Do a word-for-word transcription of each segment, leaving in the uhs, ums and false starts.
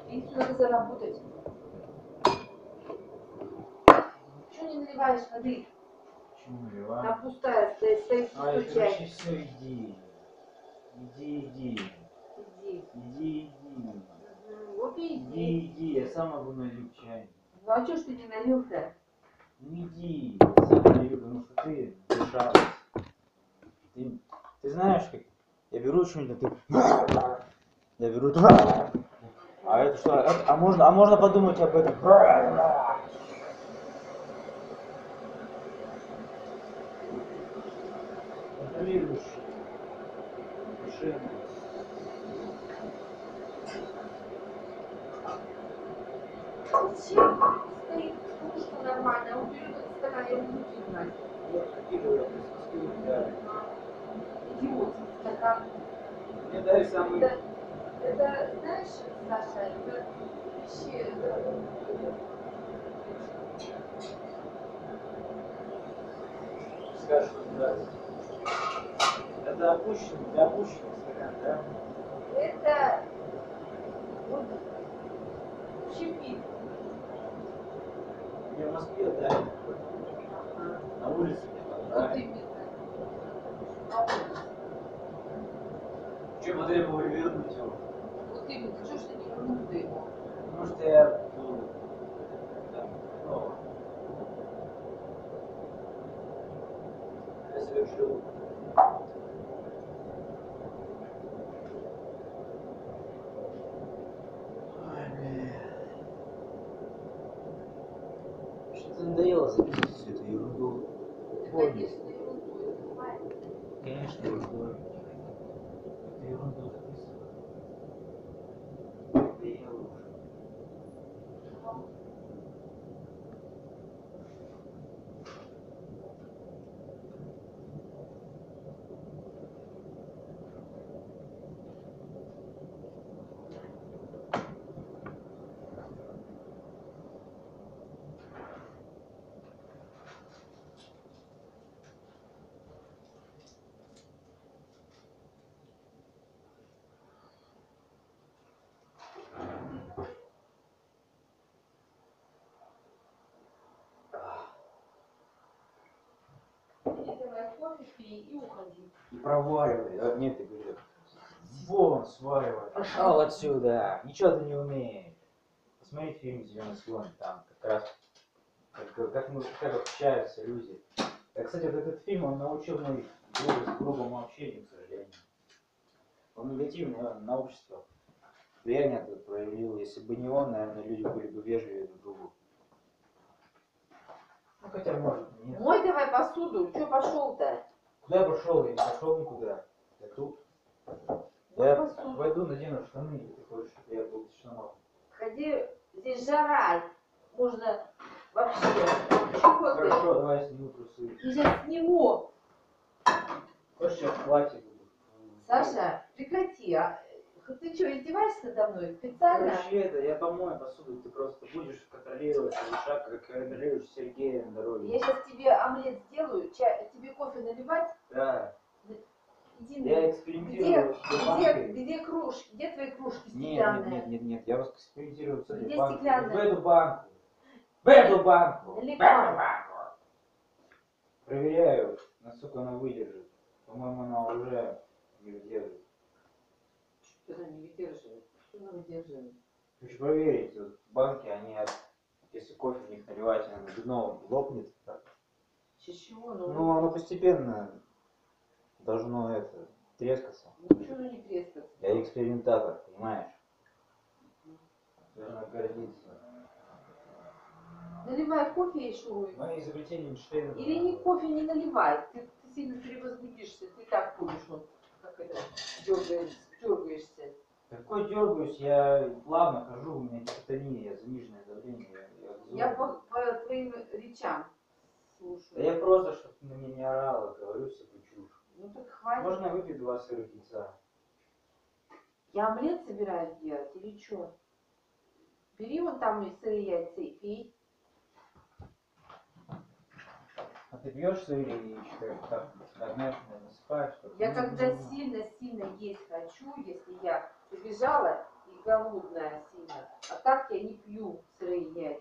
Пенсию надо заработать. Чего не наливаешь воды? Почему наливаю? Там пустая стоит, стоит А, пустой короче, чай. все, иди. Иди, иди. Иди. Иди, иди. Угу. Вот и иди. Иди, иди, я сам могу налить чай. Ну а чё ж ты не налил-то? Ну иди, я сам налью, потому что ты дышалась. Ты, ты знаешь, как я беру что-нибудь, ты... Я беру... А это что? А, а, можно, а можно подумать об этом? Контролируешь душевно. Зачем стоит кружка нормальная? Он берет этот стакан, я буду знать. Я прикидываю, это скидываю, да. Идиотский стакан. Мне дай самый... Это, это, знаешь, Саша, это вообще... Это... Скажешь, что нравится. Это опущенный, для опущенных стакан, да? Это... Вот... Щепит. Я в Москве, да. Ага. На улице мне Вот понравилось. именно. На улице. Че, потребовал вернуть его? Вот именно. Чего ж ты не вернул-то его? Потому что я был там, ну, я совершил. Ой, бля. Что-то надоело записывать всю эту ерунду. Да, Помню. конечно, ерунду, это понимаешь? Конечно, ерунду. Эту ерунду записываю. Надоело уже. Иди давай кофе пей и уходи. И проваливай. А, нет, ты говоришь. Вон, сваливай. Пошел отсюда. Ничего ты не умеешь. Посмотри фильм «Зеленый слон». Там как раз как, как, мы, как общаются люди. А, кстати, вот этот фильм, он научил моих друг, грубому общению, к сожалению. Он негативное на общество влияние это проявил. Если бы не он, наверное, люди были бы вежливее друг другу. Ну хотя может нет. Мой давай посуду. Че пошел-то? Куда я пошел? Я не пошел никуда. Я тут. Мой Я посуду. пойду надену штаны, если ты хочешь, чтобы я был штанов. Ходи, здесь жара. Можно вообще. Чего ты? Хорошо, давай я сниму трусы. Я сейчас сниму. Хочешь, я в платье буду? Саша, прекрати. А, ты что, издеваешься надо мной? Специально? Короче, это, я помою посуду, ты просто будешь контролировать свой шаг, как контролируешь Сергея на дороге. Я сейчас тебе омлет сделаю. Чай, тебе кофе наливать? Да. Иди Я на... экспериментирую Где, с этой где, банкой. где кружки? Где твои кружки Нет, стеклянные? нет, нет, нет, нет, я вас экспериментирую с этой Где банкой. стеклянная? Вот в эту банку. В эту банку. В Наливай. эту банку. Проверяю, насколько она выдержит. По-моему, она уже не выдержит. Что она не выдерживает? Что она выдерживает? Хочу проверить, вот банки, они, если кофе в них наливать, оно дно лопнет. Так. Чего? Ну, Ну, оно постепенно должно это трескаться. ничего оно не трескается. Я экспериментатор, понимаешь? Должна гордиться. Наливай кофе и шуруй. Мои изобретения Эйнштейна. Или не кофе не наливай. Ты, ты сильно перевозбудишься. Ты так будешь, вот, как это, дергаешься. дергаешься. Какой дергаюсь, я плавно хожу, у меня гипотония, я заниженное давление. Я, я, Я по, по твоим речам слушаю. да я просто, чтобы на меня не орала, говорю себе чушь. Ну так хватит. Можно выпить два сырых яйца? Я омлет собираюсь делать или что? Бери вон там и сырые яйца и пей. А ты пьешь сырые яичко, так, знаешь, насыпаешь? Я когда сильно-сильно есть хочу, если я побежала и голодная сильно, А так я не пью сырые яйца.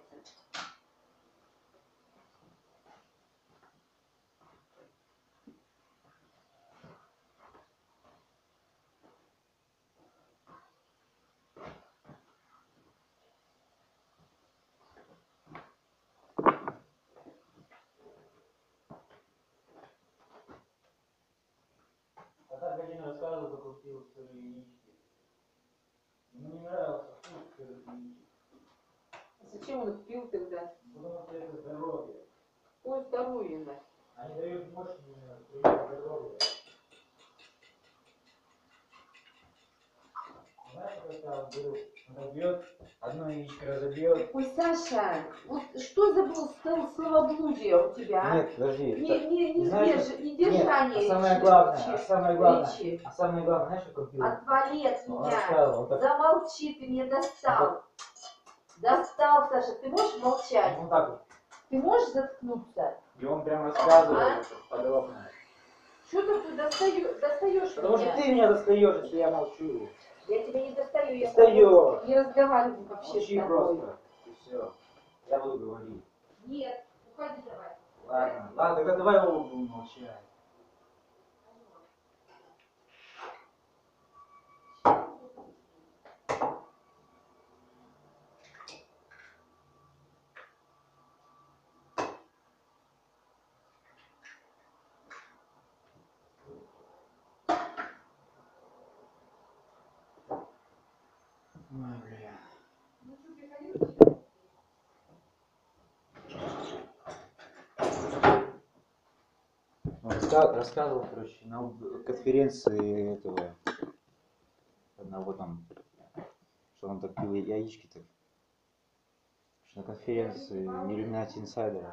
А так один рассказывал, как он пил сырые яички. Ему не нравился вкус сырых яичек. Зачем он их пил тогда? Потому что это здоровье. Ой, здоровье, Настя. Они дают мощное здоровье. Знаешь, как я вам говорю, он разобьет, одно яичко разобьет. Ой, Саша, вот что за был стол словоблудие у тебя? а? Нет, подожди. Не, не, не, знаешь, держ- не нет, держание а самое речи- главное, речи- а самое главное, речи. а самое главное, знаешь, как он пил? Отвали от Он меня. рассказывал, он так, Замолчи, ты меня достал. Достал, Саша, ты можешь молчать? он так вот. Ты можешь заткнуться? И он прям рассказывал А? это подробно. Что ты достаешь, достаешь Потому меня? что ты меня достаешь, если я молчу. Я тебя не достаю, я Достаешь. не разговариваю вообще Молчи с тобой. просто. И все. Я буду говорить. Нет, уходи давай. Ладно, ладно, тогда давай оба будем молчать. Ой, бля. Ну что, приходи вообще? Он раска- рассказывал, короче, на конференции этого одного там, что он так пил яички-то. Что на конференции Illuminati Insider.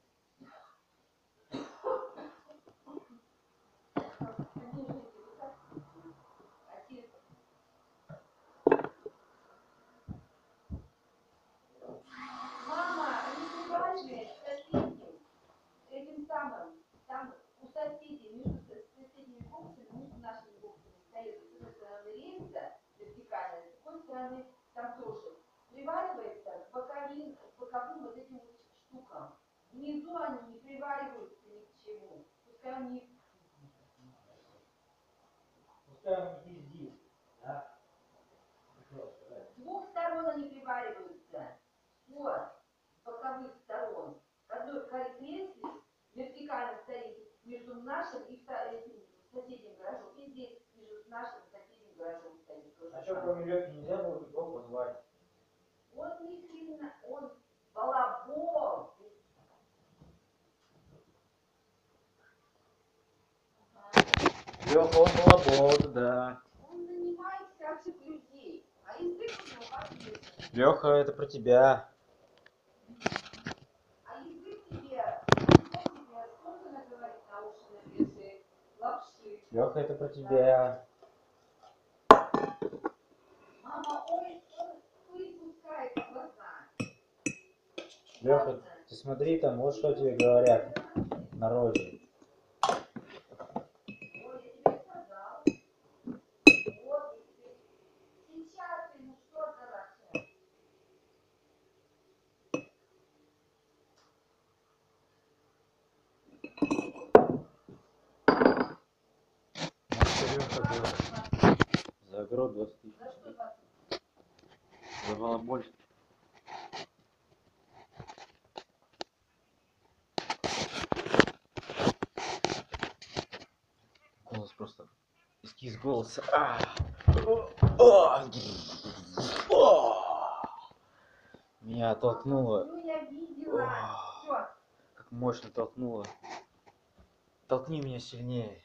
Мама, они сливали с соседним, этим самым, там у соседей, между с- соседними боксами, между нашими боксами стоит, с одной стороны рельса вертикальная, с другой стороны там тоже приваривается к боковым, к боковым вот этим вот штукам. Внизу они не привариваются ни к чему. Пускай они Пускай он не пиздит, да? с двух сторон они привариваются. Вот, с боковых сторон. С одной кресле вертикально стоит между нашим и вто- этим соседним гаражом. И здесь между нашим и соседним гаражом стоит тоже. А что, кроме Лёхи, нельзя было другого позвать? Он не сильно, он балабол. Лёха, он балабол, да. Он нанимает всяких людей. А язык у него ответственный. Лёха, это про тебя. А язык тебе, язык тебе сколько наговорит на уши навешает лапши. Лёха, это про тебя. Мама, ой, он пыль пускает в глаза. Лёха, ты смотри там, вот что тебе говорят в народе. Ой, я тебе сказал. Вот, сейчас ты, ну что за вообще? Лёха говорит. За огород двадцать тысяч. За что двадцать? За балаболь. Голос просто. Эскиз голоса. А! О! О! Меня оттолкнуло. Ну, я видела. О! Что? Как мощно толкнуло. Толкни меня сильнее.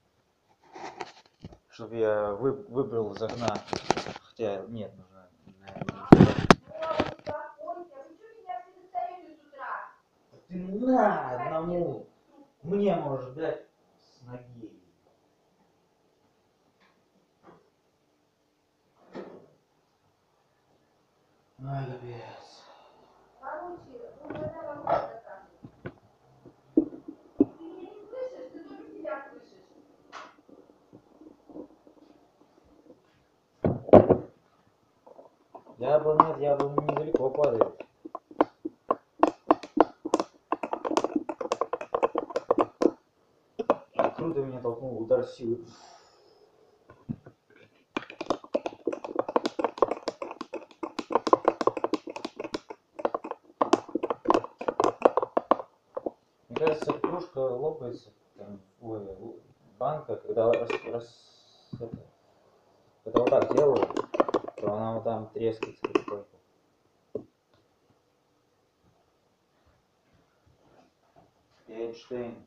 Чтобы я вы, выбрал из окна. Хотя нет, нужно. Наверное, Ой, успокойся. Вы что меня все достаете с утра? ты на одному. Мне можешь дать с ноги. Ой, капец. Короче, ну, когда вам это скажет. Ты меня не слышишь? Ты только себя слышишь. Я был, нет, я был недалеко падает. Круто меня толкнул удар силы. Мне кажется, кружка лопается, там, ой, банка, когда, рас, рас, это, когда вот так делаю, то она вот там трескается потихоньку. Эйнштейн.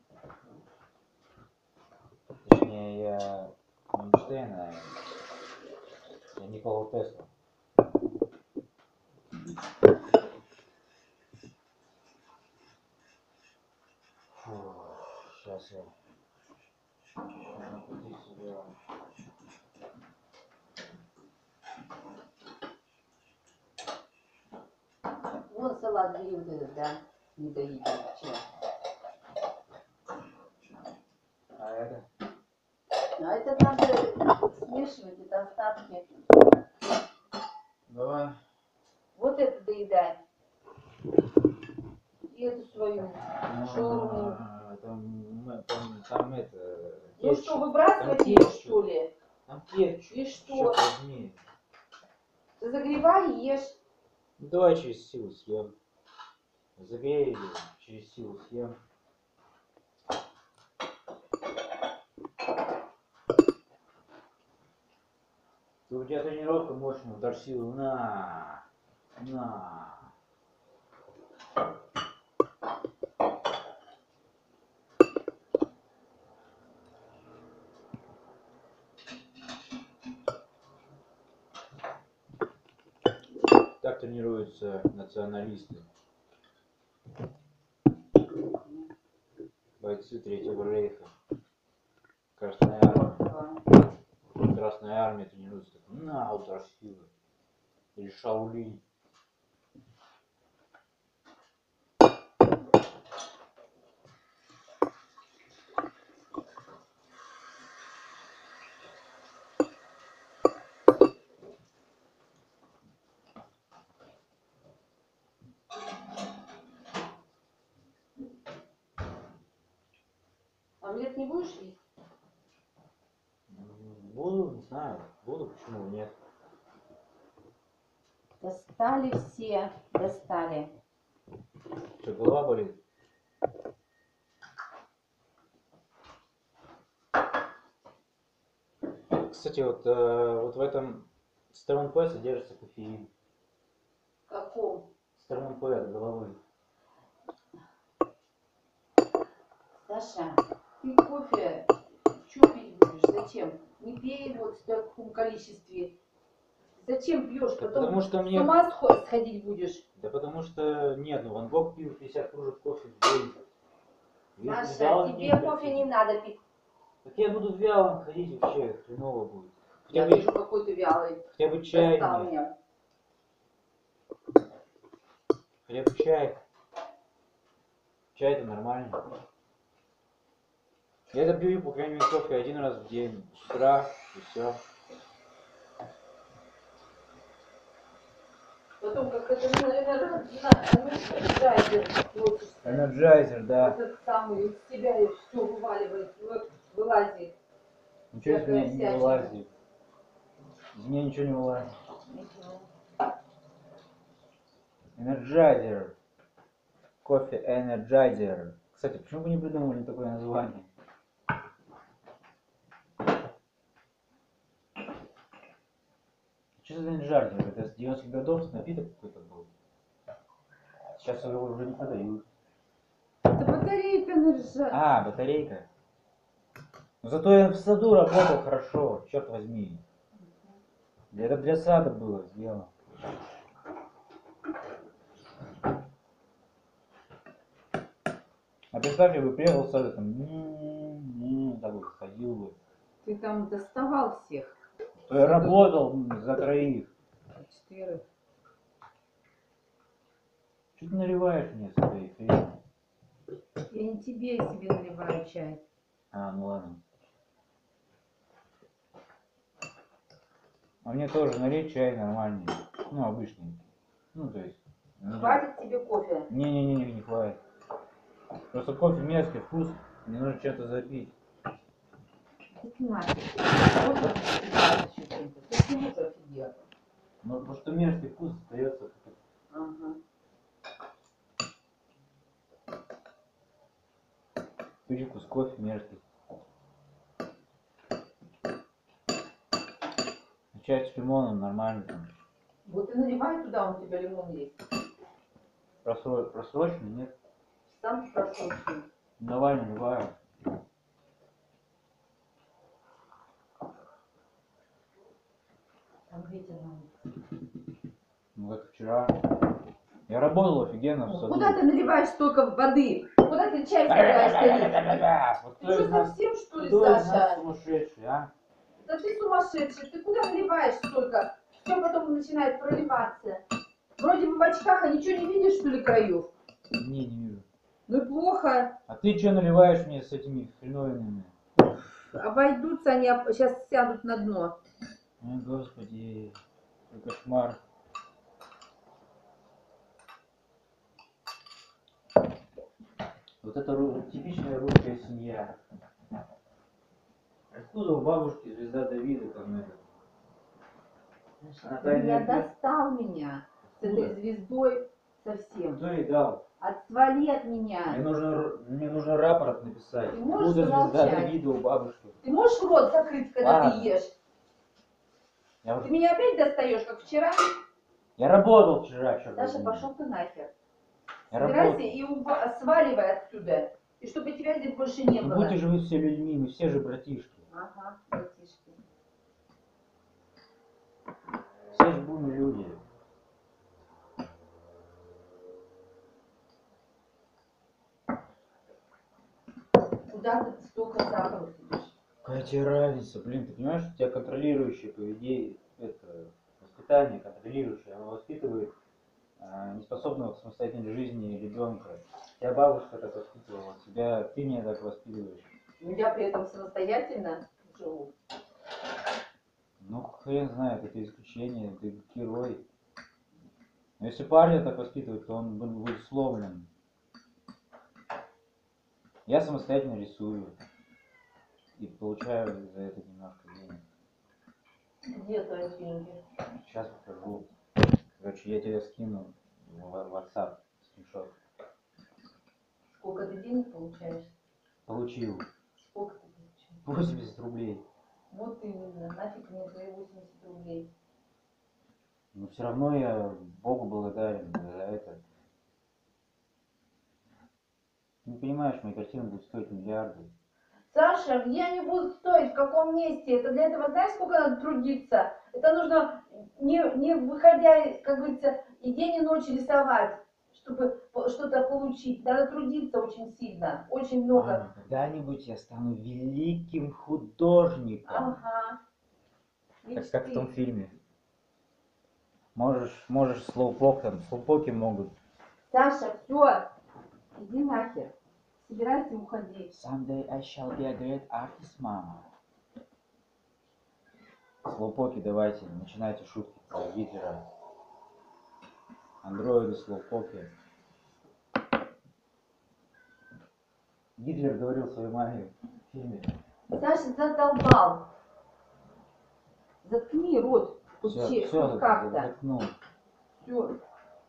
Точнее, я не Эйнштейн, а я Никола Тесла. Фу, сейчас я накрутить себя. Вон салат бери вот этот, да? Не доедем вчера. А это? А это надо смешивать, это остатки. Давай. Вот это доедай. И эту свою шаурму. А, там, там, там это... Ну кетчуп. что, выбрасывать Там ее, кетчуп. что ли? Там кетчуп. И что? Черт возьми. Ты загревай и ешь. Ну, давай через силу съем. Загрей ее, через силу съем. У тебя тренировка мощная, удар силы. На! На! Так тренируются националисты. Бойцы Третьего Рейха. Красная армия. Красная армия тренируется. На, удар силы. Или Шаолинь. Омлет не будешь есть? Буду, не знаю. Буду, почему нет. Достали все, достали. Что, голова болит? Кстати, вот, э, вот в этом Стерон П содержится кофеин. В каком? Стерон П от головы. Саша, ты кофе что пить будешь? Зачем? Не пей его в таком количестве. Зачем пьешь? Да Потом потому что мне... с ума сходить будешь. Да потому что нет, ну Ван Гог пил пятьдесят кружек кофе в день. Саша, Вялый тебе день кофе ходить. не надо пить. Так я буду вялым ходить вообще, хреново будет. Хотя Я бы, вижу, какой ты вялый. хотя бы чай Достал мне. меня. Хотя бы чай. Чай-то нормально. Я это пью, по крайней мере, кофе один раз в день. С утра и все. Потом как это, наверное, энерджайзер. Энерджайзер, да. Этот самый из тебя и все вываливает, вы- вылазит. Ничего из Всякая меня не всячина. вылазит. Из меня ничего не вылазит. Энерджайзер. Кофе Энерджайзер. Кстати, почему бы не придумали такое название? Что за Энерджайзер? Это с девяностых годов напиток какой-то был. Сейчас его уже не продают. Это батарейка энерджайзер. А, батарейка. Но зато я в саду работал хорошо, черт возьми. Это для сада было сделано. А представь, я бы приехал в сад, там, м-м-м, так вот ходил бы. Ты там доставал всех. Я работал м, за троих. Четверых. Что ты наливаешь мне свои хрень? Я не тебе себе наливаю чай. А, ну ладно. А мне тоже налей чай нормальный. Ну, обычный. Ну, то есть... Хватит тебе кофе? Не-не-не, не хватит. Просто кофе мерзкий вкус, мне нужно что-то запить. Ну, потому что мерзкий вкус остается. Ага. Привкус кофе мерзкий. Чай с лимоном нормально там. Вот и наливай туда, у тебя лимон есть. Просро... Просроченный, нет? Сам просроченный. Давай, наливаю. Там ветер на улице. Ну, как вчера. Я работал офигенно в саду. Куда ты наливаешь столько воды? Куда ты чай собираешься? Вот Ты кто что, из нас- совсем что ли, кто из нас Саша? сумасшедший, а? Да ты сумасшедший, ты куда наливаешь столько? Все потом начинает проливаться. Вроде бы в очках, а ничего не видишь, что ли, краев? Не, не вижу. Ну и плохо. А ты что наливаешь мне с этими хреновинами? Обойдутся они, сейчас сядут на дно. Ой, господи, какой кошмар. Вот это ру- типичная русская семья. Откуда у бабушки звезда Давида там это? Ты меня достал меня с этой звездой совсем. Кто ей дал? Отвали от Мне меня. нужно, р- мне нужно рапорт написать. Ты можешь Откуда звезда замолчать? Давида у бабушки? Ты можешь рот закрыть, когда Ладно. ты ешь? Я, Ты уже- меня опять достаешь, как вчера? я работал вчера, черт Саша, возьми. пошел ты нахер. Я Собирайся работал. и уба- сваливай отсюда. И чтобы тебя здесь больше не Ну было. будьте же вы все людьми, мы все же братишки. Ага, братишки. Все же будем люди. Куда ты столько сахара сидишь? Какая тебе разница, блин, ты понимаешь, у тебя контролирующее поведение, это, воспитание контролирующее, оно воспитывает а, неспособного к самостоятельной жизни ребенка. Тебя бабушка так воспитывала, тебя, ты меня так воспитываешь. Ну, я при этом самостоятельно живу. Ну, хрен знает, это исключение, ты герой. Но если парня так воспитывать, то он бу- будет сломлен. Я самостоятельно рисую. И получаю за это немножко денег. Где твои деньги? Сейчас покажу. Короче, я тебе скину в WhatsApp скриншот. Сколько ты денег получаешь? Получил Сколько ты получаешь? восемьдесят рублей. Вот именно, нафиг мне твои восемьдесят рублей. Но все равно я Богу благодарен за это. Ты не понимаешь, мои картины будут стоить миллиарды. Саша, где они будут стоить, в каком месте? Это для этого знаешь, сколько надо трудиться? Это нужно, не, не выходя, как говорится, и день и ночь рисовать, чтобы по- что-то получить. Надо трудиться очень сильно, очень много. Аня, когда-нибудь я стану великим художником. Ага. Как, как в том Мечты. фильме. Можешь, можешь слоупок там, слоупоки могут. Саша, все, иди нахер. Собирайся и уходи. Someday I shall be a great artist, мама. Слоупоки давайте, начинайте шутки про Гитлера. Андроиды, слоупоки. Гитлер говорил своей маме в фильме. Саша, задолбал. Заткни рот. Хоть Все, че- все, хоть как-то. заткнул. Все.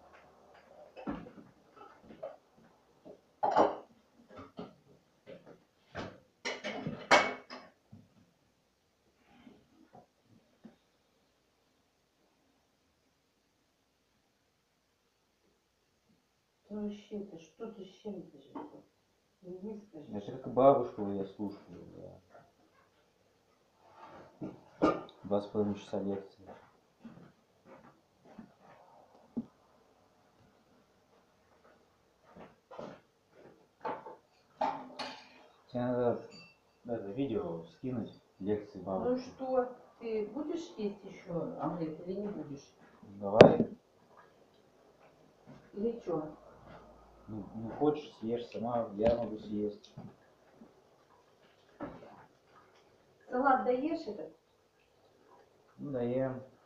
Ну вообще, ты что ты с чем ты же? Не выскажешь. Это как бабушку я слушаю, да. Два с половиной часа лекции. Тебе надо это видео скинуть, лекции Ну бабушки. что, ты будешь есть еще омлет или не будешь? Давай. Или что? Ну, ну хочешь, съешь сама, я могу съесть. Салат доешь этот? Ну, даем.